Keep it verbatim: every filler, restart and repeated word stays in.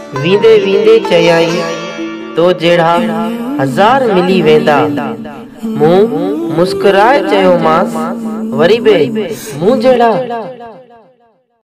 वींदे वींदे चयाई तो जेड़ा हजार मिली वेंदा। मूं मुस्कुराए चयोमांस वरी बे मूं जेड़ा